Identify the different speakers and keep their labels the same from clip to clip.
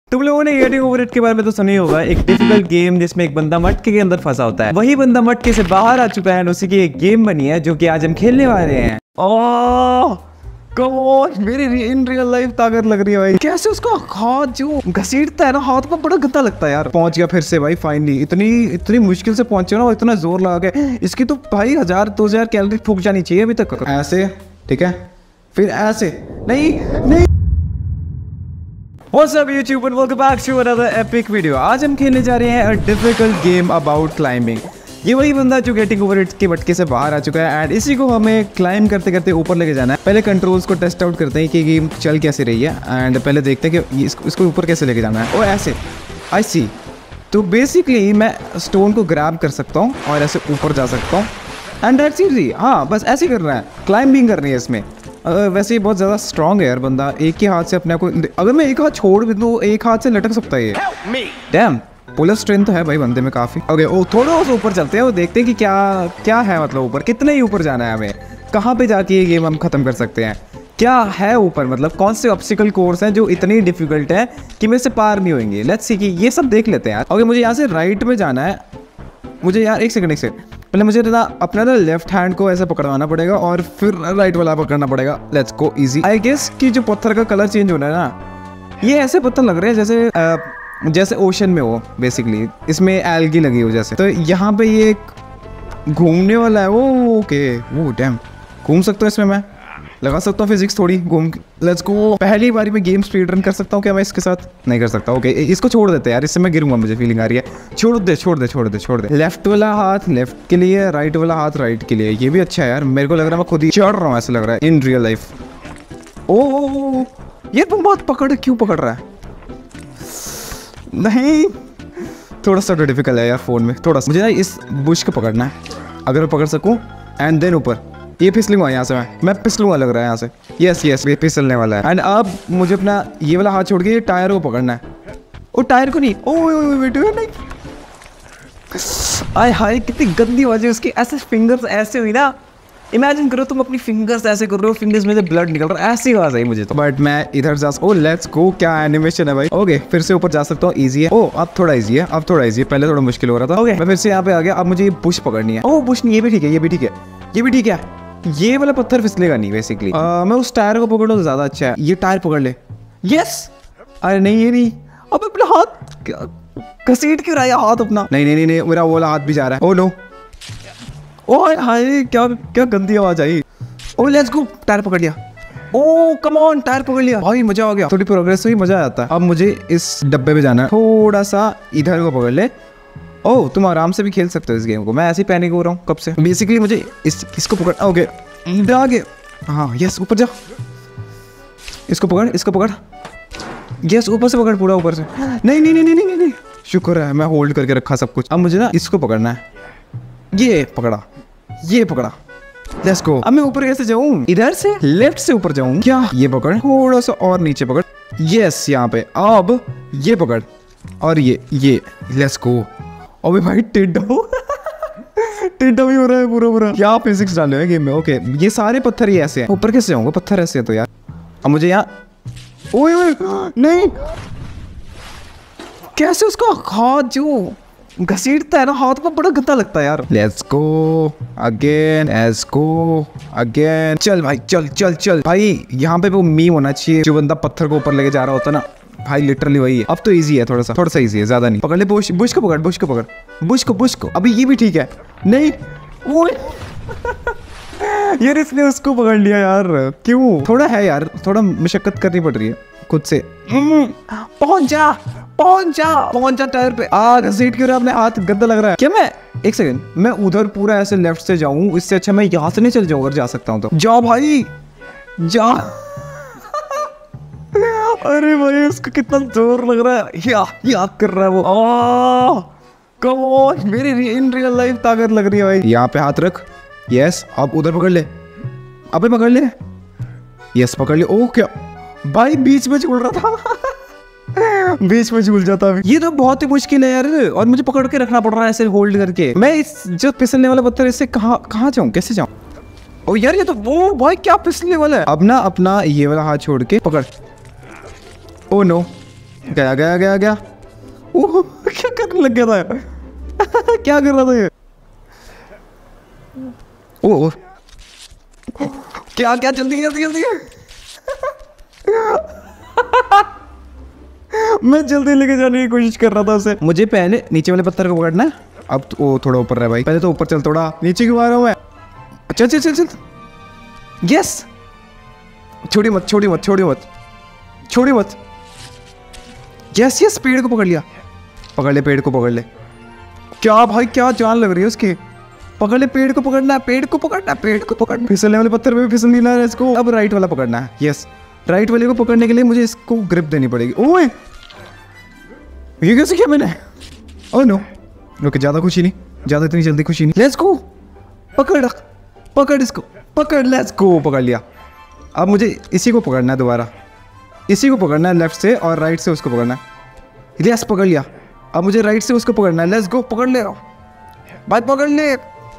Speaker 1: तुम लोगों ने गेटिंग ओवर इट के बारे में तो सुना ही होगा। एक डिफिकल्ट गेम जिसमें एक बंदा मटके के अंदर फंसा होता है। वही बंदा मटके से बाहर आ चुका है और उसी की एक गेम बनी है जो कि आज हम खेलने वाले हैं। मेरी इन रियल लाइफ ताकत लग रही है भाई। कैसे उसका हाथ जो घसीटता है ना, हाथ पर बड़ा गंदा लगता है यार। पहुंच गया फिर से भाई फाइनली। इतनी मुश्किल से पहुंचे ना, इतना जोर लगा के। इसकी तो भाई 1000-2000 कैलोरी फूक जानी चाहिए अभी तक। ऐसे ठीक है, फिर ऐसे नहीं। What's up YouTube and welcome back to another epic video। आज हम खेलने जा रहे हैं a difficult game about climbing। ये वही बंदा जो गेटिंग ओवर इट के मटके से बाहर आ चुका है एंड इसी को हमें क्लाइम करते करते ऊपर लेके जाना है। पहले कंट्रोल्स को टेस्ट आउट करते हैं कि गेम चल कैसे रही है एंड पहले देखते हैं कि इसको ऊपर कैसे लेके जाना है। ओ ऐसे, आई सी। तो बेसिकली मैं स्टोन को ग्रैब कर सकता हूँ और ऐसे ऊपर जा सकता हूँ एंड दैट्स इट। हाँ बस ऐसे करना है, क्लाइंबिंग करनी है इसमें। वैसे ही बहुत ज़्यादा स्ट्रॉन्ग है यार बंदा। एक ही हाथ से अपने आप को, अगर मैं एक हाथ छोड़ भी दूँ एक हाथ से लटक सकता है ये। डैम, पुल स्ट्रेंथ तो है भाई बंदे में काफ़ी। ओके ओ थोड़ा सा ऊपर चलते हैं, वो देखते हैं कि क्या है, मतलब ऊपर कितने ही ऊपर जाना है हमें, कहाँ पे जाके ये गेम हम ख़त्म कर सकते हैं, क्या है ऊपर, मतलब कौन से ऑब्स्टिकल कोर्स हैं जो इतनी डिफिकल्ट है कि मेरे से पार नहीं होंगे। लेट्स सी कि ये सब देख लेते हैं यार। ओके मुझे यहाँ से राइट में जाना है। मुझे यार एक सेकंड पहले मुझे अपना लेफ्ट हैंड को ऐसे पकड़वाना पड़ेगा और फिर राइट वाला पकड़ना पड़ेगा। Let's go easy. I guess कि जो पत्थर का कलर चेंज होना है ना, ये ऐसे पत्थर लग रहे हैं जैसे ओशन में हो बेसिकली, इसमें एल्गी लगी हो जैसे। तो यहाँ पे ये घूमने वाला है वो। ओके वो डैम, घूम सकता हूँ इसमें, मैं लगा सकता हूँ फिजिक्स थोड़ी घूम। Let's go. पहली बारी में गेम स्पीड रन कर सकता हूँ क्या मैं इसके साथ? नहीं कर सकता। ओके इसको छोड़ देते यार, इससे मैं गिरूंगा, मुझे फीलिंग आ रही है। छोड़ दे। लेफ्ट वाला हाथ लेफ्ट के लिए, राइट वाला हाथ राइट के लिए। ये भी अच्छा है यार, मेरे को लग रहा है मैं खुद ही चढ़ रहा हूँ ऐसा लग रहा है इन रियल लाइफ। ओ ये तुम बहुत क्यों पकड़ रहा है? नहीं थोड़ा सा डिफिकल्ट है यार फोन में थोड़ा सा। मुझे ना इस बुश को पकड़ना है, अगर मैं पकड़ सकूँ एंड देन ऊपर। ये फिसलूंगा यहाँ से, मैं फिसलूंगा लग रहा है यहाँ से। यस ये फिसलने वाला है। एंड अब मुझे अपना ये वाला हाथ छोड़ के ये टायर को पकड़ना है। ओ टायर को नहीं, ओ नहीं। आय हाय कितनी गंदी आवाज़ है उसकी। ऐसे फिंगर्स ऐसे हुई ना, इमेजिन करो तुम अपनी फिंगर्स ऐसे कर रहे हो, फिंगर्स में से ब्लड निकल रहा है, ऐसी आवाज़ आई मुझे तो। बट मैं इधर जा, ओ लेट्स गो। क्या एनिमेशन है भाई। ओके फिर से ऊपर जा सकता हूँ, ईजी है। ओ अब थोड़ा ईजी है, पहले थोड़ा मुश्किल हो रहा था। ओके मैं फिर से यहाँ पे आ गया। अब मुझे ये बुश पकड़नी है। ओ बुश नहीं, ये भी ठीक है। ये वाला पत्थर फिसलेगा नहीं बेसिकली। मैं उस टायर को पकड़ूं तो ज्यादा अच्छा है। ये टायर पकड़ ले। यस। अरे नहीं ये नहीं। अब अपना हाथ घसीट क्यों रहा है हाथ अपना? नहीं मेरा वो वाला हाथ भी जा रहा है। ओ नो, ओ हाय क्या गंदी आवाज आई। ओ लेट्स गो, टायर पकड़ लिया। ओ कम ऑन, टायर पकड़ लिया भाई, मजा आ गया। थोड़ी प्रोग्रेस हुई, मजा आता है। अब मुझे इस डब्बे पे जाना है, थोड़ा सा इधर को पकड़ ले। ओह तुम आराम से भी खेल सकते हो इस गेम को, मैं ऐसे ही पैनिक हो रहा हूँ कब से। बेसिकली मुझे इसको पकड़। ओके आगे, हाँ यस ऊपर जा। इसको पकड़। यस ऊपर से पकड़, पूरा ऊपर से। नहीं शुक्र है मैं होल्ड करके रखा सब कुछ। अब मुझे ना इसको पकड़ना है। ये पकड़ा। Let's go. अब मैं ऊपर कैसे जाऊँ? इधर से लेफ्ट से ऊपर जाऊँ क्या? ये पकड़, थोड़ा सा और नीचे पकड़। यस यहाँ पे। अब ये पकड़ और ये लेट्स गो। अबे भाई टिड्डा भी हो रहा है पूरा। क्या फिजिक्स डाले हैं गेम में। ओके ये सारे पत्थर ही ऐसे हैं, ऊपर कैसे जाऊंगा? पत्थर ऐसे है तो यार। अब मुझे यहाँ, ओए नहीं, कैसे उसका हाथ जो घसीटता है ना, हाथ पर बड़ा गंदा लगता है यार। Let's go again. चल भाई चल भाई। यहाँ पे वो मीम होना चाहिए, जो बंदा पत्थर को ऊपर लेके जा रहा होता ना भाई, लिटरली वही है। अब तो इजी है, थोड़ा सा इजी है, ज्यादा नहीं। पकड़ ले बुश को पकड़। बुश को। अभी ये भी ठीक है। नहीं वो यार इसने उसको पकड़ लिया यार, क्यों? थोड़ा है यार, थोड़ा मशक्कत करनी पड़ रही है खुद से। पहुंच जा टायर पे। घसीट क्यों रहा, अपने हाथ गंदा लग रहा है क्या? मैं एक सेकंड, मैं उधर पूरा ऐसे लेफ्ट से जाऊं, इससे अच्छा मैं यहाँ से नहीं चल जाऊँ, अगर जा सकता हूँ तो। जाओ भाई जा। अरे भाई उसको कितना जोर लग रहा है, या कर रहा है वो। कम ऑन, मेरी इन रियल लाइफ ताकत लग रही है भाई। यहाँ पे हाथ रख। यस अब उधर पकड़ ले। अबे पकड़ ले। यस पकड़ ले। ओ क्या भाई, बीच में झूल रहा था। बीच में झूल जाता है। ये तो बहुत ही मुश्किल है यार, और मुझे पकड़ के रखना पड़ रहा है ऐसे होल्ड करके। मैं इस जो फिसलने वाला पत्थर, इससे कहाँ जाऊँ, कैसे जाऊँ? ओ यार ये तो वो भाई क्या फिसलने वाला है। अब ना अपना ये वाला हाथ छोड़ के पकड़। ओ नो गया गया गया गया। ओह क्या करने लग गया था क्या कर रहा था ये? ओह क्या क्या, जल्दी जल्दी जल्दी मैं जल्दी लेके जाने की कोशिश कर रहा था उसे। मुझे पहले नीचे वाले पत्थर को पकड़ना है। अब तो वो थोड़ा ऊपर रहा भाई, पहले तो ऊपर चल, थोड़ा नीचे क्यों आ रहा हूँ मैं? चल चल चल चल। यस, छोड़ी मत छोड़ी मत छोड़ी मत छोड़ी मत। यस यस, पेड़ को पकड़ लिया। पकड़ ले पेड़ को, पकड़ ले। क्या भाई क्या जान लग रही है उसकी। पकड़ ले, पेड़ को पकड़ना है, पेड़ को पकड़ना है, पेड़ को पकड़ना। फिसलने वाले पत्थर पे फिसल नहीं रहा है इसको। अब राइट वाला पकड़ना है। यस, राइट वाले को पकड़ने के लिए मुझे इसको ग्रिप देनी पड़ेगी। ओए ये कैसे किया मैंने? Oh no. ओके, ज्यादा खुशी नहीं, ज्यादा इतनी जल्दी खुशी नहीं। लेट्स गो, पकड़ पकड़ इसको, पकड़, लेट्स गो, पकड़ लिया। अब मुझे इसी को पकड़ना है दोबारा, इसी को पकड़ना है लेफ्ट से, और राइट से उसको पकड़ना है। यस, पकड़ लिया। अब मुझे राइट से उसको पकड़ना है। लेट्स गो, पकड़ ले भाई, पकड़ ले।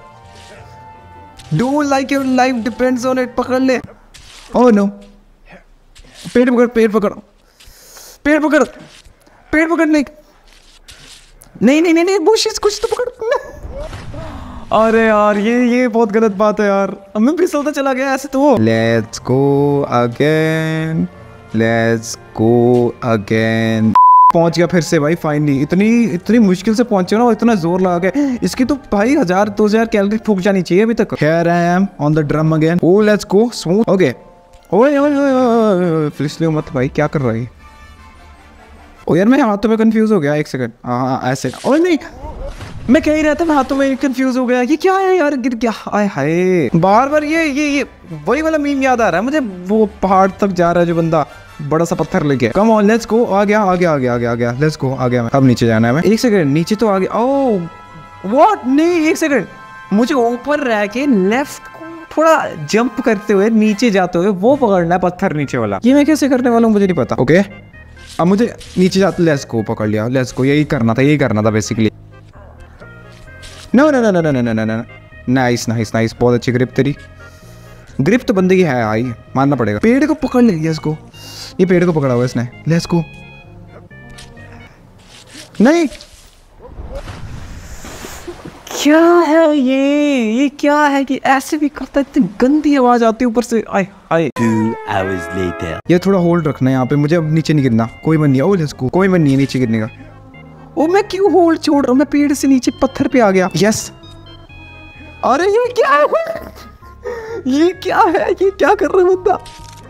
Speaker 1: Do like your life depends on it, पकड़ ले। ओह नो, पेड़ पकड़, पेड़ पकड़, पेड़ पकड़, पेड़ पकड़। नहीं नहीं नहीं नहीं, बुशिस कुछ तो पकड़। अरे यार ये बहुत गलत बात है यार, अब मैं फिसलता चला गया ऐसे तो। Let's go again, let's go again. पहुंच गया फिर से भाई फाइनली। इतनी मुश्किल से पहुंचे ना, इतना जोर लगा के। इसकी तो भाई 1000-2000 कैलोरी फूक जानी चाहिए अभी तक। Here I am on the drum again. Oh let's go smooth. Okay. ओए ओए ओए, फिसलियो मत भाई, क्या कर रहा है? ओ यार मैं हाथों में कंफ्यूज हो गया, एक सेकंड। हाँ ऐसे। ओए नहीं, मैं कह ही रहा था मैं हाथों में कंफ्यूज हो गया। ये क्या है यार, गिर गया। आय हाय, बार बार ये वही वाला मीम याद आ रहा है मुझे। वो पहाड़ तक जा रहा है जो बंदा, बड़ा सा पत्थर लेके। Come on, let's go. आ गया आ गया आ गया आ गया आ गया, लेट्स गो। आ गया मैं। अब नीचे जाना है मैं। एक सेकंड, नीचे तो आ गया। ओह व्हाट, नहीं एक सेकंड, मुझे ऊपर रह के लेफ्ट को थोड़ा जंप करते हुए नीचे जाते हुए वो पकड़ना है पत्थर नीचे वाला। ये मैं कैसे करने वाला हूँ मुझे नहीं पता। ओके, अब मुझे नीचे जाते, लेट्स गो, पकड़ लिया। लेट्स गो, यही करना था basically. No no no no no no no no, nice nice nice, बहुत अच्छी ग्रिप तेरी। ग्रिप तो बंदे की है आई, मानना पड़ेगा। पेड़ को पकड़ ले, लेट्स गो। ये पेड़ को पकड़ा हुआ है इसने, लेट्स गो। नहीं, क्या है ये क्या है कि ऐसे भी करता है? इतनी गंदी आवाज आती है ऊपर से। आए आए।
Speaker 2: 2 hours later.
Speaker 1: ये थोड़ा होल्ड रखना है यहाँ पे मुझे, अब नीचे नहीं गिरना। कोई मन नहीं है। ओ लेट्स गो, कोई मन नहीं है नीचे गिरने का। ओ मैं क्यों होल्ड छोड़ रहा हूँ? मैं पेड़ से नीचे पत्थर पे आ गया। यस। अरे ये क्या है? ये क्या है? ये क्या कर रहा है बंदा?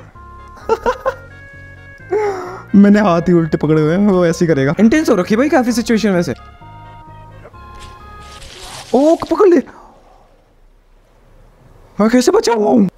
Speaker 1: मैंने हाथ ही उल्टे पकड़े हुए हैं, वो ऐसे ही करेगा। इंटेंस हो रखी भाई काफी सिचुएशन वैसे। ओ पकड़ ले, मैं कैसे बचाऊं?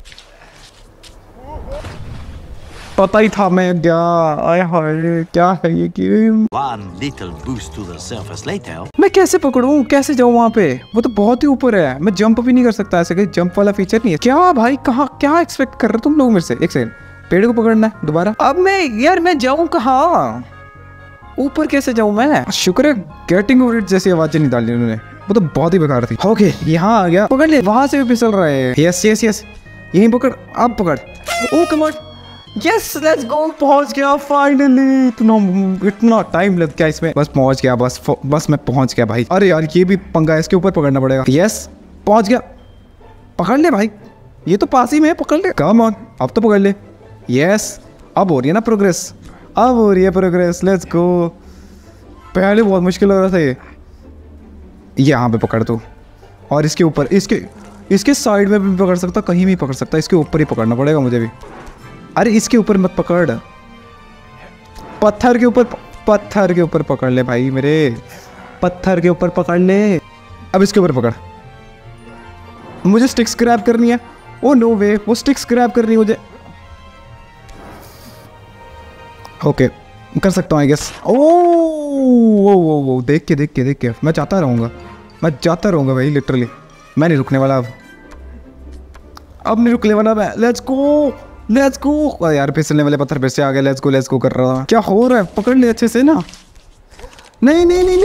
Speaker 1: पता ही था मैं गया। आय हाय, क्या है ये game?
Speaker 2: One little boost to the surface later.
Speaker 1: मैं कैसे पकड़ूं, कैसे जाऊं वहां पे? वो तो बहुत ही ऊपर है, मैं जंप भी नहीं कर सकता। ऐसे जंप वाला फीचर नहीं है क्या भाई? कहाँ, क्या एक्सपेक्ट कर रहे हो तुम लोग मेरे से? एक सेकंड, पेड़ को पकड़ना है दोबारा। अब मैं जाऊं कहाँ? ऊपर कैसे जाऊं मैं? शुक्र है गेटिंग ओवर इट जैसी आवाजें नहीं डाली उन्होंने, वो तो बहुत ही बेकार थी। ओके, यहाँ आ गया, पकड़ ले। वहां से भी फिसल रहा है। यस यस यस, यहीं पकड़, अब पकड़। Oh come on, yes let's go. पहुंच गया फाइनली। इतना टाइम लग गया इसमें, बस पहुंच गया। बस मैं पहुंच गया भाई। अरे यार ये भी पंगा है, इसके ऊपर पकड़ना पड़ेगा। यस पहुंच गया, पकड़ ले भाई, ये तो पास ही में है, पकड़ ले। कम ऑन, अब तो पकड़ ले। यस, अब हो रही है ना प्रोग्रेस, अब हो रही है प्रोग्रेस। Let's go. पहले बहुत मुश्किल लग रहा था ये। यहाँ पे पकड़ तू, और इसके ऊपर, इसके साइड में भी पकड़ सकता, कहीं भी पकड़ सकता, इसके ऊपर ही पकड़ना पड़ेगा मुझे भी। अरे इसके ऊपर मत पकड़, पत्थर के ऊपर पकड़ ले भाई मेरे, पत्थर के ऊपर पकड़ ले। अब इसके ऊपर पकड़। मुझे स्टिक्स ग्रैब करनी है। ओ नो वे, वो स्टिक्स ग्रैब करनी है मुझे। ओके, कर सकता हूँ आई गेस। ओ देख के मैं जाता रहूँगा भाई, लिटरली मैं नहीं रुकने वाला। अब नहीं रुकने वाला मैं। लेट्स गो यार, फिसलने वाले पत्थर पे से आ गए। लेट्स गो कर रहा था। क्या हो रहा है? पकड़ ले अच्छे से ना। नहीं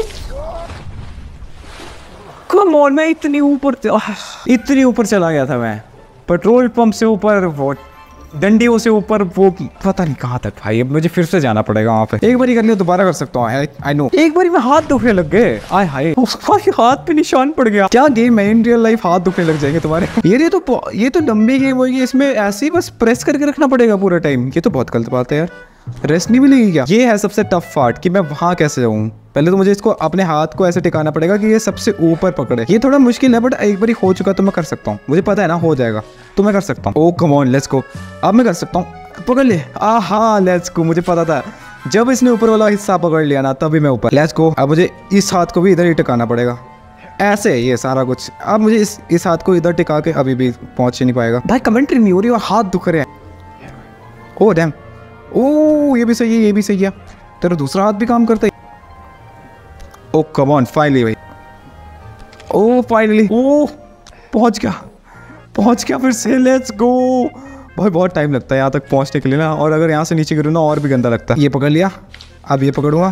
Speaker 1: कम ऑन, मैं इतनी ऊपर चला गया था मैं, पेट्रोल पंप से ऊपर। वो डंडियों से ऊपर वो पता नहीं कहाँ तक भाई, अब मुझे फिर से जाना पड़ेगा वहाँ पे। एक बारी कर लिया दोबारा कर सकता हूँ, आई नो। एक बारी में हाथ दुखने लग गए, आय हाय हाथ पे निशान पड़ गया। क्या गेम है, इन रियल लाइफ हाथ दुखने लग जाएंगे तुम्हारे। ये तो लंबी गेम होगी, इसमें ऐसे ही बस प्रेस करके रखना पड़ेगा पूरा टाइम। ये तो बहुत गलत बात है यार, रेस्ट नहीं मिलेगी क्या? ये है सबसे टफ पार्ट कि मैं वहां कैसे जाऊं। पहले तो मुझे इसको अपने हाथ को ऐसे टिकाना पड़ेगा कि ये सबसे ऊपर पकड़े। ये थोड़ा मुश्किल है बट एक बार हो चुका तो मैं कर सकता हूँ, मुझे पता है ना हो जाएगा तो मैं कर सकता हूँ। ओ कम ऑन लेट्स गो, अब मैं कर सकता हूँ। पकड़ ले, हाँ लेट्स गो। मुझे पता था जब इसने ऊपर वाला हिस्सा पकड़ लिया ना तभी मैं ऊपर। Let's go. अब मुझे इस हाथ को भी इधर ही टिकाना पड़ेगा, ऐसे ये सारा कुछ। अब मुझे इस हाथ को इधर टिका के अभी भी पहुंच नहीं पाएगा भाई। कमेंट्री नहीं हो रही और हाथ दुख रहे हैं। ओ डैम, ओ ये भी सही है, ये भी सही है। तेरा दूसरा हाथ भी काम करता है। ओ कम ऑन फाइनली भाई, ओ फाइनली, ओ पहुंच गया फिर से। लेट्स गो भाई, बहुत टाइम लगता है यहाँ तक पहुंचने के लिए ना, और अगर यहाँ से नीचे गिरूँ ना और भी गंदा लगता है। ये पकड़ लिया, अब ये पकड़ूंगा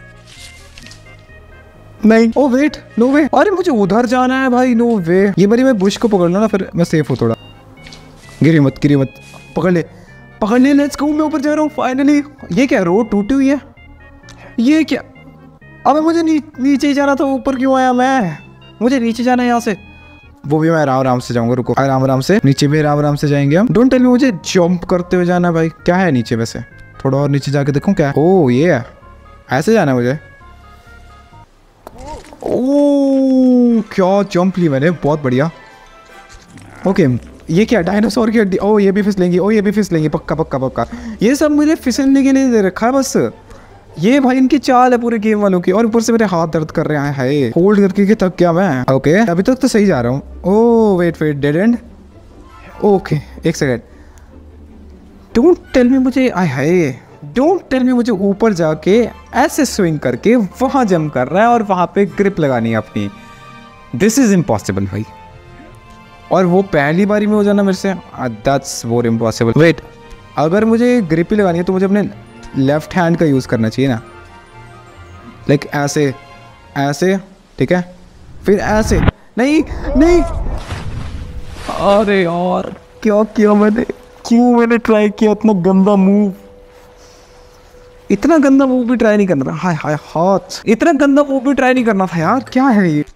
Speaker 1: नहीं। ओ वेट, नो वे, अरे मुझे उधर जाना है भाई, नो वे। ये बारी मैं बुश को पकड़ लूँ ना फिर मैं सेफ हूँ थोड़ा। गिरी मत पकड़ ले। लेट्स गो, मैं ऊपर जा रहा हूँ फाइनली। ये क्या रोड टूटी हुई है, ये क्या? अबे मुझे नीचे ही जाना था, ऊपर क्यों आया मैं? मुझे नीचे जाना है यहाँ से। वो भी मैं आराम से जाऊंगा, रुको आराम से। नीचे भी आराम से जाएंगे हम। डोंट टेल मी मुझे जंप करते हुए जाना भाई। क्या है नीचे वैसे? थोड़ा और नीचे जाके देखूं क्या। ओ ये है, ऐसे जाना है मुझे। ओ क्या जंप ली मैंने, बहुत बढ़िया। ओके ये क्या डायनासोर की हड्डी? ओ ये भी फिसलेंगी, पक्का। ये सब मुझे फिसलने के लिए दे रखा है बस। ये भाई इनकी चाल है पूरे गेम वालों की। और ऊपर से मेरे हाथ दर्द कर रहे हैं, हाय होल्ड करके थक गया मैं। ओके अभी तक तो सही जा रहा हूँ। Oh wait dead end. Okay एक सेकेंड। डोंट टेल मी मुझे ऊपर जाके ऐसे स्विंग करके वहां जंप कर रहा है और वहां पे ग्रिप लगानी है अपनी। दिस इज इम्पॉसिबल भाई, और वो पहली बारी में हो जाना मेरे से, दैट्स मोर इम्पॉसिबल। वेट, अगर मुझे ग्रिप ही लगानी है तो मुझे अपने लेफ्ट हैंड का यूज़ करना चाहिए ना, लाइक ऐसे ठीक है, फिर ऐसे। नहीं अरे यार क्या किया मैंने, क्यों मैंने ट्राई किया इतना गंदा मूव? इतना गंदा मूव भी ट्राई नहीं करना था। हाय हाथ, इतना गंदा मूव भी ट्राई नहीं करना था यार, क्या है ये?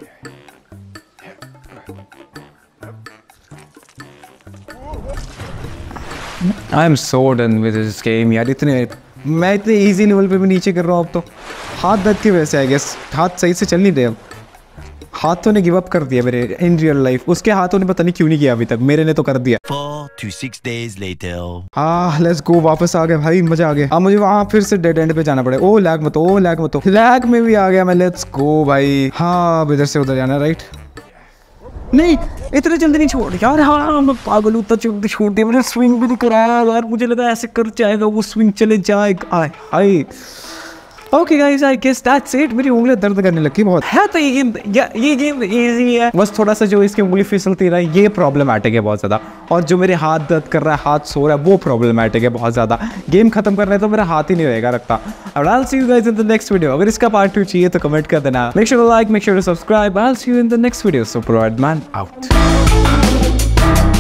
Speaker 1: I am so done with this game यार। मैं इतने इजी लेवल पे भी नीचे कर रहा हूँ अब तो। हाथ दर्द की वजह से आई गेस, हाथ सही से चल नहीं रहे अब। हाथों ने गिव अप कर दिया मेरे इन रियल लाइफ। उसके हाथों ने पता नहीं क्यों नहीं किया अभी तक, मेरे ने तो कर दिया।
Speaker 2: 4 to 6 days later.
Speaker 1: Let's go, वापस आ गए भाई, मजा आ गया। अब मुझे वहाँ फिर से डेड एंड पे जाना पड़ेगा। ओ लैग मत हो, लैग में भी आ गया मैं। लेट्स गो भाई। हाँ अब इधर से उधर जाना, राइट? नहीं इतने जल्दी नहीं छोड़ यार। हाँ मैं पागल हूँ, जल्दी छोड़ दिया मैंने। स्विंग भी नहीं कराया यार, मुझे लगा ऐसे कर जाएगा वो, स्विंग चले जाएगा। Hi okay guys, I guess that's it. मेरी उंगलियां दर्द करने लगी बहुत है। तो ये गेम इजी है, बस थोड़ा सा जो इसकी उंगली फिसलती रहा ये प्रॉब्लमैटिक है बहुत ज़्यादा, और जो मेरे हाथ दर्द कर रहा है, हाथ सो रहा है, वो प्रॉब्लमैटिक है बहुत ज़्यादा। गेम खत्म कर रहे हैं तो मेरा हाथ ही नहीं रहेगा रखता। I will see you guys in the next video. अगर इसका पार्ट 2 चाहिए तो कमेंट कर देना। Make sure to like, make sure to subscribe. I will see you in the next video. So provide man out.